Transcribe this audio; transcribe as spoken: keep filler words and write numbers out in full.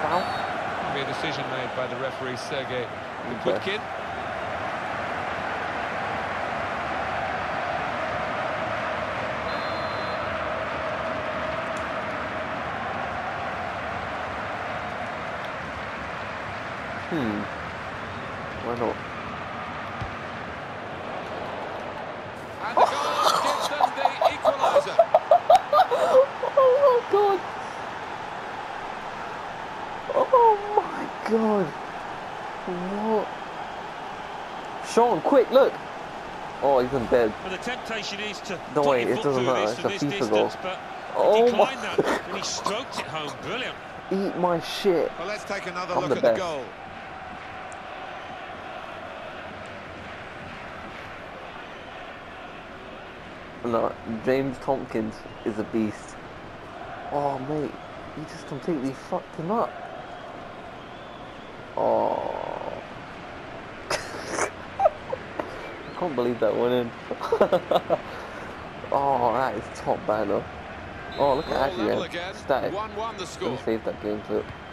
foul? Be a decision made by the referee, Sergei Putkin. Hmm. Why not? And the goal gives them the equaliser. Oh my god! Oh my god! What? Sean, quick, look! Oh, he's in bed. Well, the temptation is to No put way, your it foot doesn't through matter. this It's from a this FIFA goal. distance, but Oh he declined my that and he stroked it home. Brilliant. Eat my shit. Well, let's take another I'm look the at best. the goal. No, James Tompkins is a beast. Oh mate, you just completely fucked him up. Oh. I can't believe that went in. Oh, that is top banner. Oh, look We're at all level Adrian. again. Static. one one the Let score. me save that game clip.